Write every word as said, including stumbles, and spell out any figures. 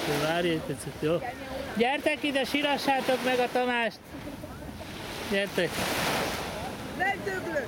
Jó, várj egy picit, jó? Gyertek ide, sirassátok meg a Tamást! Gyertek!